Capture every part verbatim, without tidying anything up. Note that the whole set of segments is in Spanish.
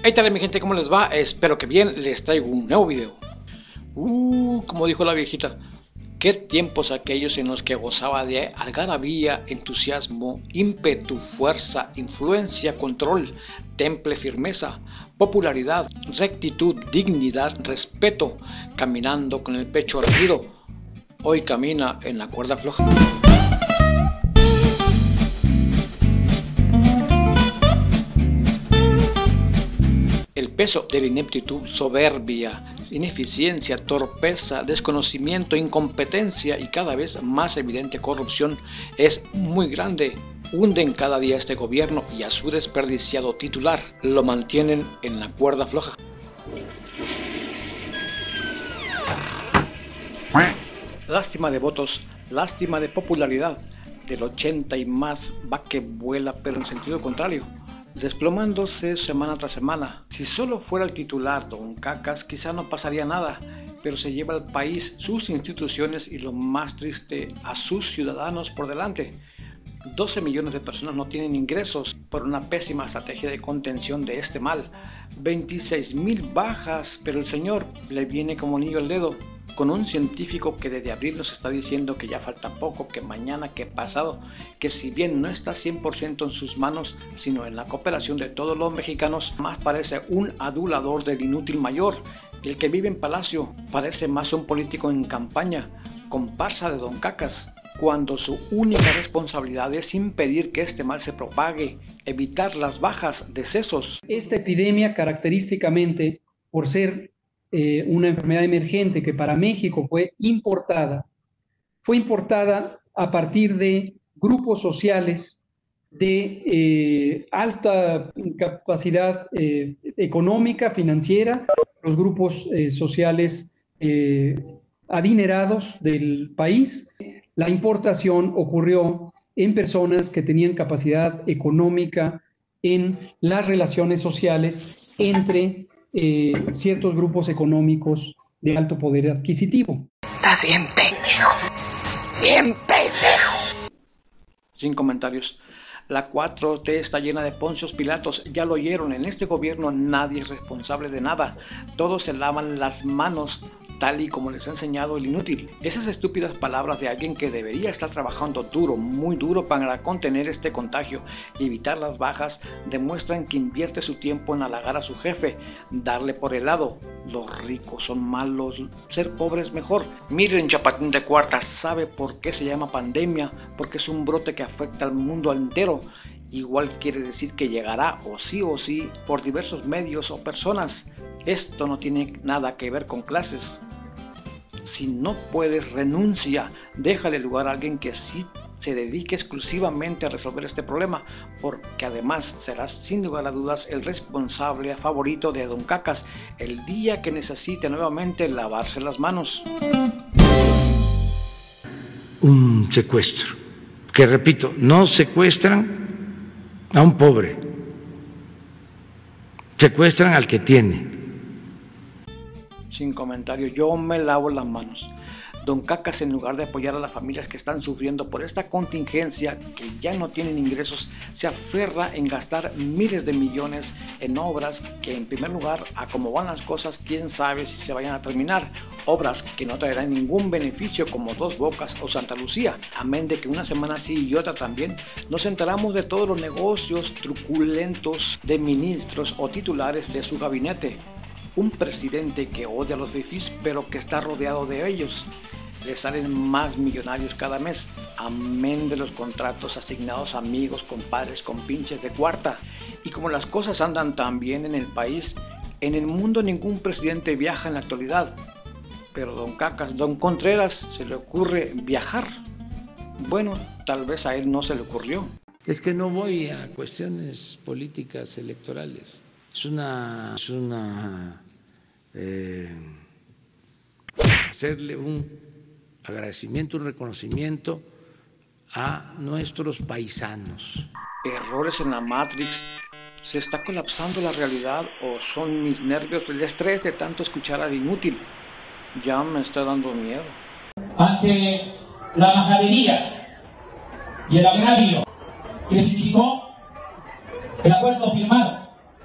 Hey tal mi gente, ¿cómo les va? Espero que bien, les traigo un nuevo video. Uh, como dijo la viejita, qué tiempos aquellos en los que gozaba de algarabía, entusiasmo, ímpetu, fuerza, influencia, control, temple, firmeza, popularidad, rectitud, dignidad, respeto, caminando con el pecho erguido. Hoy camina en la cuerda floja. El peso de la ineptitud, soberbia, ineficiencia, torpeza, desconocimiento, incompetencia y cada vez más evidente corrupción es muy grande. Hunden cada día este gobierno y a su desperdiciado titular lo mantienen en la cuerda floja. Lástima de votos, lástima de popularidad. Del ochenta y más va que vuela, pero en sentido contrario, desplomándose semana tras semana. Si solo fuera el titular Don Cacas, quizá no pasaría nada, pero se lleva al país, sus instituciones y lo más triste, a sus ciudadanos por delante. doce millones de personas no tienen ingresos por una pésima estrategia de contención de este mal. veintiséis mil bajas, pero el señor le viene como anillo al dedo, con un científico que desde abril nos está diciendo que ya falta poco, que mañana, que pasado, que si bien no está cien por ciento en sus manos, sino en la cooperación de todos los mexicanos, más parece un adulador del inútil mayor. El que vive en Palacio parece más un político en campaña, comparsa de Don Cacas, cuando su única responsabilidad es impedir que este mal se propague, evitar las bajas, decesos. Esta epidemia, característicamente por ser eh, una enfermedad emergente que para México fue importada, fue importada a partir de grupos sociales de eh, alta capacidad eh, económica, financiera, los grupos eh, sociales eh, adinerados del país. La importación ocurrió en personas que tenían capacidad económica en las relaciones sociales entre eh, ciertos grupos económicos de alto poder adquisitivo. Estás bien pendejo, bien pendejo. Sin comentarios. La cuatro T está llena de Poncios Pilatos, ya lo oyeron, en este gobierno nadie es responsable de nada, todos se lavan las manos tal y como les ha enseñado el inútil. Esas estúpidas palabras de alguien que debería estar trabajando duro, muy duro para contener este contagio y evitar las bajas, demuestran que invierte su tiempo en halagar a su jefe, darle por el lado. Los ricos son malos, ser pobre es mejor. Miren, Chapatín de Cuarta, ¿sabe por qué se llama pandemia? Porque es un brote que afecta al mundo entero. Igual quiere decir que llegará o sí o sí por diversos medios o personas. Esto no tiene nada que ver con clases. Si no puedes, renuncia, déjale lugar a alguien que sí se dedique exclusivamente a resolver este problema, porque además serás sin lugar a dudas el responsable favorito de Don Cacas el día que necesite nuevamente lavarse las manos. Un secuestro, que repito, no secuestran a un pobre, secuestran al que tiene. Sin comentario, yo me lavo las manos. Don Cacas, en lugar de apoyar a las familias que están sufriendo por esta contingencia, que ya no tienen ingresos, se aferra en gastar miles de millones en obras que, en primer lugar, a cómo van las cosas, quién sabe si se vayan a terminar. Obras que no traerán ningún beneficio, como Dos Bocas o Santa Lucía, amén de que una semana sí y otra también nos enteramos de todos los negocios truculentos de ministros o titulares de su gabinete. Un presidente que odia a los fifís, pero que está rodeado de ellos. Le salen más millonarios cada mes, amén de los contratos asignados a amigos, compadres, compinches de cuarta. Y como las cosas andan tan bien en el país, en el mundo ningún presidente viaja en la actualidad. Pero Don Cacas, Don Contreras, se le ocurre viajar. Bueno, tal vez a él no se le ocurrió. Es que no voy a cuestiones políticas electorales. Es una, es una eh, hacerle un agradecimiento, un reconocimiento a nuestros paisanos. Errores en la Matrix. ¿Se está colapsando la realidad o son mis nervios, el estrés de tanto escuchar al inútil? Ya me está dando miedo. Ante la majadería y el agravio que significó el acuerdo firmado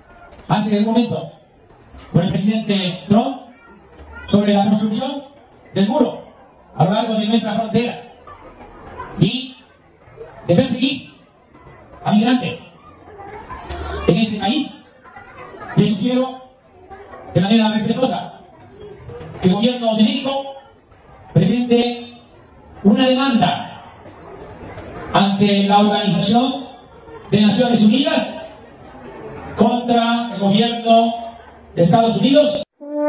antes del momento por el presidente Trump sobre la construcción del muro a lo largo de nuestra frontera y de perseguir a migrantes en este país. Les sugiero de manera respetuosa que el gobierno de México presente una demanda ante la Organización de Naciones Unidas contra el gobierno de Estados Unidos.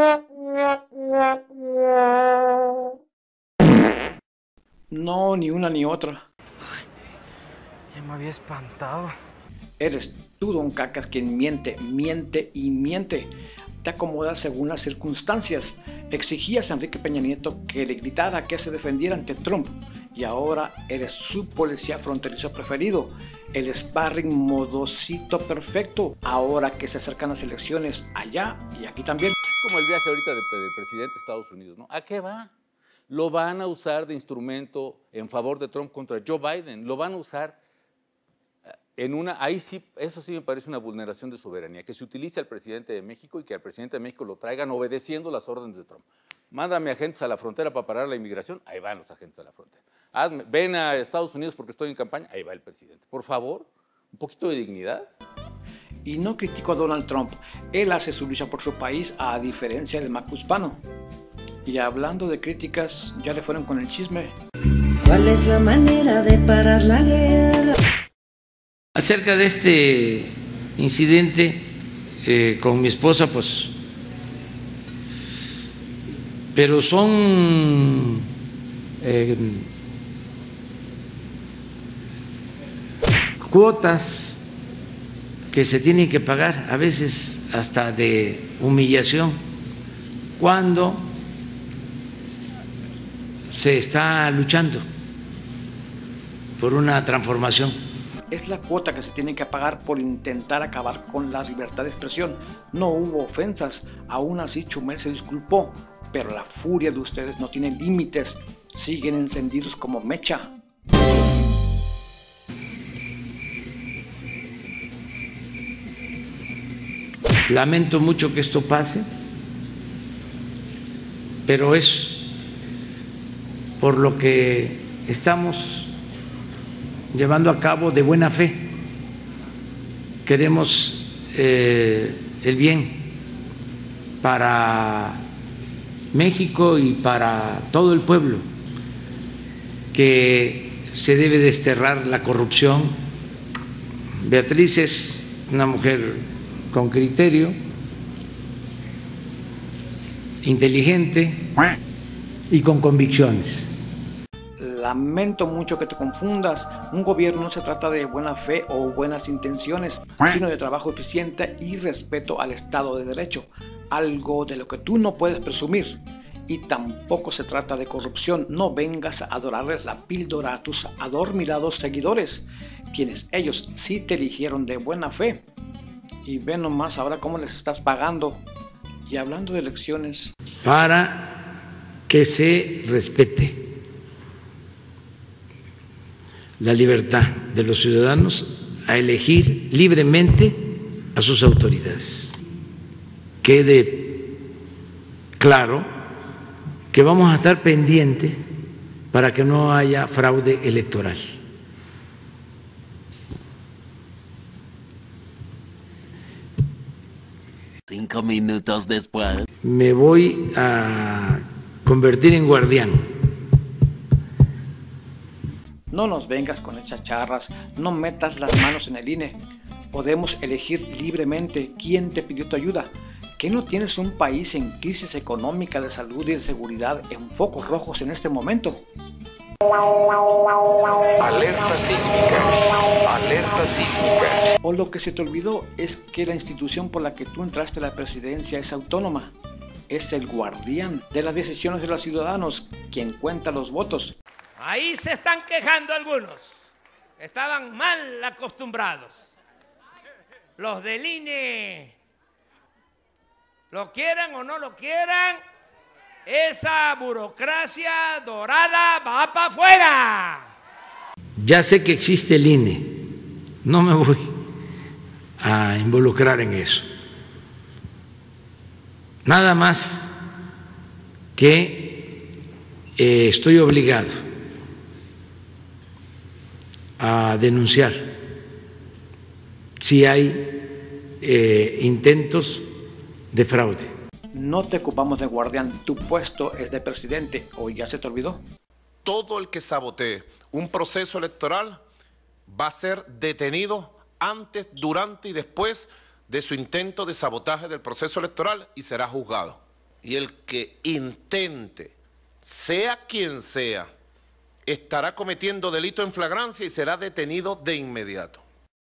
No, ni una ni otra. Ay, ya me había espantado. Eres tú, don Cacas, quien miente, miente y miente. Te acomodas según las circunstancias. Exigías a Enrique Peña Nieto que le gritara que se defendiera ante Trump. Y ahora eres su policía fronterizo preferido. El sparring modosito perfecto. Ahora que se acercan las elecciones allá y aquí también. Es como el viaje ahorita de, del presidente de Estados Unidos, ¿no? ¿A qué va? Lo van a usar de instrumento en favor de Trump contra Joe Biden. Lo van a usar en una... Ahí sí, eso sí me parece una vulneración de soberanía, que se utilice al presidente de México y que al presidente de México lo traigan obedeciendo las órdenes de Trump. Mándame agentes a la frontera para parar la inmigración, ahí van los agentes a la frontera. Hazme, ven a Estados Unidos porque estoy en campaña, ahí va el presidente. Por favor, un poquito de dignidad. Y no critico a Donald Trump, él hace su lucha por su país a diferencia del macuspano. Y hablando de críticas, ya le fueron con el chisme. ¿Cuál es la manera de parar la guerra? Acerca de este incidente eh, con mi esposa, pues, pero son eh, cuotas que se tienen que pagar, a veces hasta de humillación, cuando se está luchando por una transformación. Es la cuota que se tiene que pagar por intentar acabar con la libertad de expresión. No hubo ofensas, aún así Chumel se disculpó, pero la furia de ustedes no tiene límites, siguen encendidos como mecha. Lamento mucho que esto pase, pero es por lo que estamos llevando a cabo de buena fe. Queremos eh, el bien para México y para todo el pueblo, que se debe desterrar la corrupción. Beatriz es una mujer con criterio, inteligente y con convicciones. Lamento mucho que te confundas. Un gobierno no se trata de buena fe o buenas intenciones, sino de trabajo eficiente y respeto al Estado de Derecho, algo de lo que tú no puedes presumir. Y tampoco se trata de corrupción. No vengas a dorarles la píldora a tus adormilados seguidores, quienes ellos sí te eligieron de buena fe. Y ve nomás ahora cómo les estás pagando. Y hablando de elecciones, para que se respete la libertad de los ciudadanos a elegir libremente a sus autoridades. Quede claro que vamos a estar pendientes para que no haya fraude electoral. Cinco minutos después. Me voy a convertir en guardián. no nos vengas con hechas charras, no metas las manos en el I N E. Podemos elegir libremente quién te pidió tu ayuda. ¿Que no tienes un país en crisis económica, de salud y de seguridad en focos rojos en este momento? Alerta sísmica, alerta sísmica. O lo que se te olvidó es que la institución por la que tú entraste a la presidencia es autónoma. Es el guardián de las decisiones de los ciudadanos, quien cuenta los votos. Ahí se están quejando algunos. Estaban mal acostumbrados. Los del I N E, lo quieran o no lo quieran, esa burocracia dorada va para afuera. Ya sé que existe el I N E, no me voy a involucrar en eso, Nada más que eh, estoy obligado a denunciar si hay eh, intentos de fraude. No te ocupamos de guardián, tu puesto es de presidente, ¿o ya se te olvidó? Todo el que sabotee un proceso electoral va a ser detenido antes, durante y después de su intento de sabotaje del proceso electoral y será juzgado. Y el que intente, sea quien sea, estará cometiendo delito en flagrancia y será detenido de inmediato.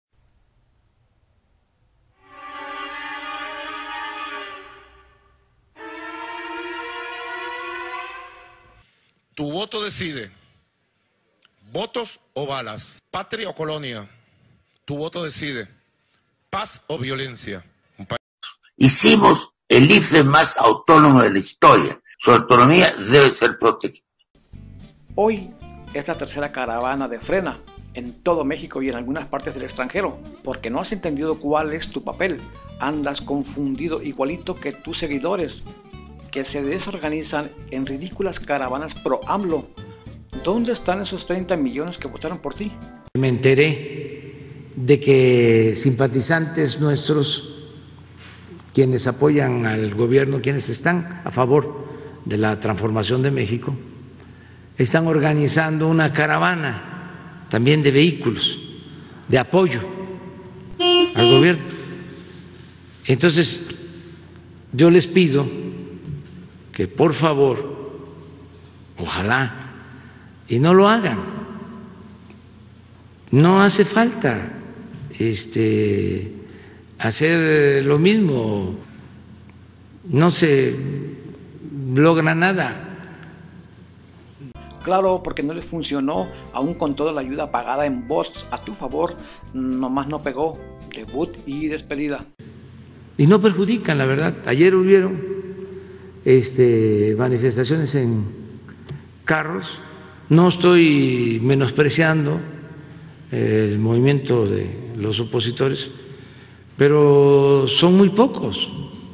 Tu voto decide. Votos o balas. Patria o colonia. Tu voto decide. Paz o violencia. Hicimos el I F E más autónomo de la historia. Su autonomía debe ser protegida. Hoy es la tercera caravana de Frena en todo México y en algunas partes del extranjero, porque no has entendido cuál es tu papel. Andas confundido igualito que tus seguidores, que se desorganizan en ridículas caravanas pro AMLO. ¿Dónde están esos treinta millones que votaron por ti? Me enteré de que simpatizantes nuestros, quienes apoyan al gobierno, quienes están a favor de la transformación de México, están organizando una caravana también de vehículos, de apoyo al gobierno. Entonces, yo les pido que por favor, ojalá, y no lo hagan, no hace falta este, hacer lo mismo, no se logra nada. Claro, porque no les funcionó, aún con toda la ayuda pagada en bots a tu favor, nomás no pegó, debut y despedida. Y no perjudican, la verdad. Ayer hubieron este, manifestaciones en carros, no estoy menospreciando el movimiento de los opositores, pero son muy pocos.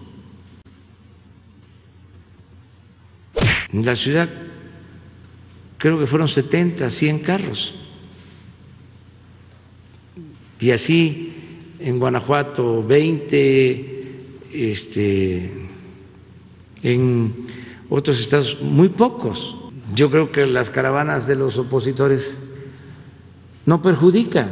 En la ciudad creo que fueron setenta, cien carros. Y así en Guanajuato veinte, este, en otros estados muy pocos. Yo creo que las caravanas de los opositores no perjudican.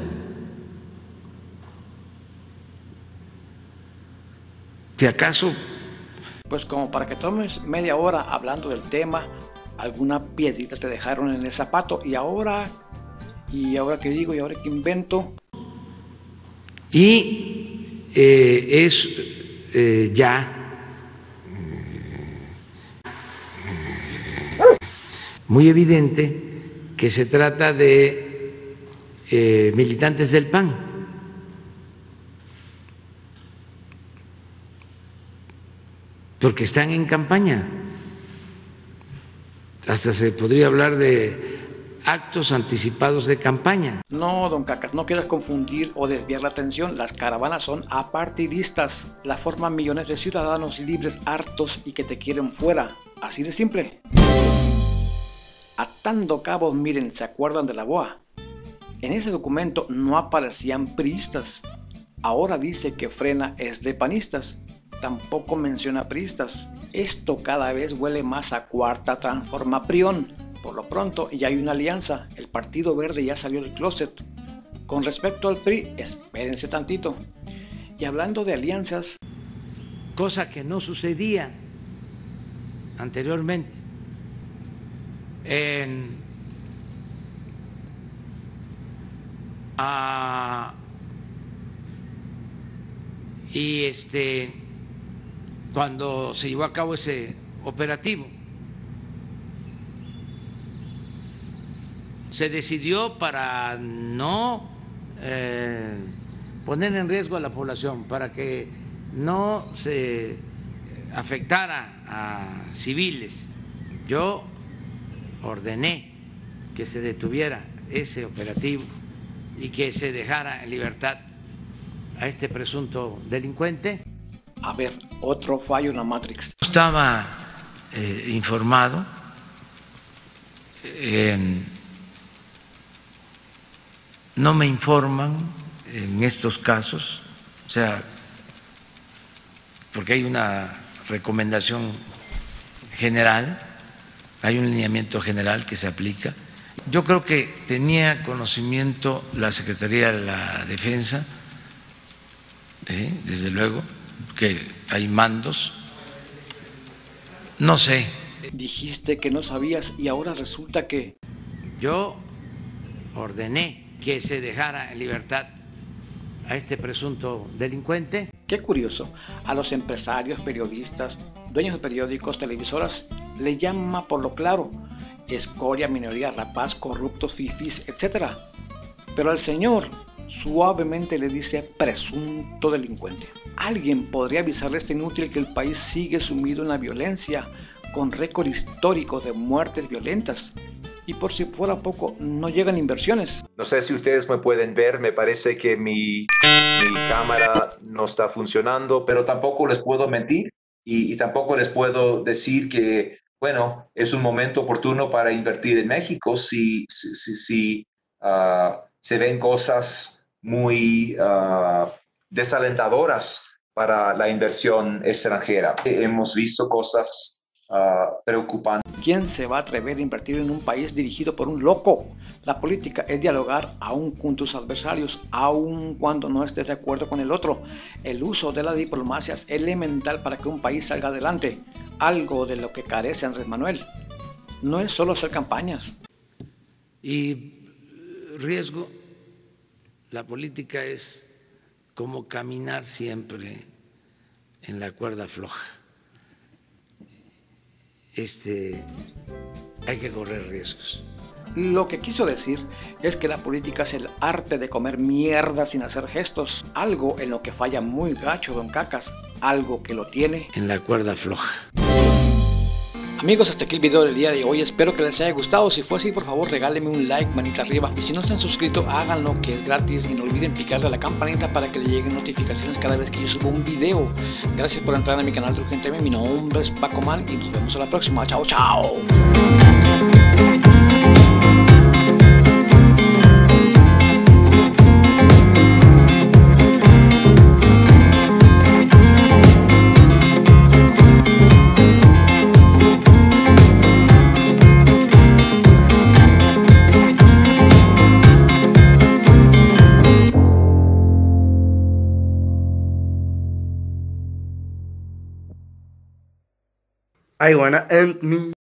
Si acaso, pues como para que tomes media hora hablando del tema, alguna piedrita te dejaron en el zapato y ahora, y ahora qué digo, y ahora qué invento. Y eh, es eh, ya muy evidente que se trata de eh, militantes del P A N. Porque están en campaña. Hasta se podría hablar de actos anticipados de campaña. No, don Cacas, no quieras confundir o desviar la atención. Las caravanas son apartidistas. La forman millones de ciudadanos libres, hartos y que te quieren fuera. Así de simple. Atando cabos, miren, ¿se acuerdan de la B O A? En ese documento no aparecían priistas. Ahora dice que Frena es de panistas. Tampoco menciona priistas. Esto cada vez huele más a cuarta transformación. Por lo pronto ya hay una alianza. El Partido Verde ya salió del closet. Con respecto al P R I, espérense tantito. Y hablando de alianzas, cosa que no sucedía anteriormente. En, ah, y este cuando se llevó a cabo ese operativo, se decidió para no eh, poner en riesgo a la población, para que no se afectara a civiles. Yo ordené que se detuviera ese operativo y que se dejara en libertad a este presunto delincuente. A ver, otro fallo en la Matrix. estaba eh, informado. Eh, no me informan en estos casos, o sea, porque hay una recomendación general, hay un lineamiento general que se aplica. Yo creo que tenía conocimiento la Secretaría de la Defensa, ¿sí? Desde luego, que hay mandos. No sé. Dijiste que no sabías y ahora resulta que... Yo ordené que se dejara en libertad a este presunto delincuente. Qué curioso, a los empresarios, periodistas, dueños de periódicos, televisoras, le llama por lo claro, escoria, minoría, rapaz, corruptos, fifís, etcétera. Pero al señor suavemente le dice presunto delincuente. ¿Alguien podría avisarle a este inútil que el país sigue sumido en la violencia, con récord histórico de muertes violentas? Y por si fuera poco, no llegan inversiones. No sé si ustedes me pueden ver, me parece que mi, mi cámara no está funcionando, pero tampoco les puedo mentir y, y tampoco les puedo decir que, bueno, es un momento oportuno para invertir en México si, si, si, si uh, se ven cosas muy uh, desalentadoras para la inversión extranjera. Hemos visto cosas Uh, preocupante. ¿Quién se va a atrever a invertir en un país dirigido por un loco? La política es dialogar aún con tus adversarios, aun cuando no estés de acuerdo con el otro. El uso de la diplomacia es elemental para que un país salga adelante, algo de lo que carece Andrés Manuel. No es solo hacer campañas. Y riesgo, la política es como caminar siempre en la cuerda floja. Este, hay que correr riesgos. Lo que quiso decir es que la política es el arte de comer mierda sin hacer gestos, algo en lo que falla muy gacho Don Cacas, algo que lo tiene en la cuerda floja. Amigos, hasta aquí el video del día de hoy, espero que les haya gustado. Si fue así, por favor regálenme un like, manita arriba, y si no se han suscrito, háganlo, que es gratis, y no olviden picarle a la campanita para que le lleguen notificaciones cada vez que yo subo un video. Gracias por entrar a mi canal de Urgente M, mi nombre es Paco Man y nos vemos a la próxima. Chao, chao. I wanna end me.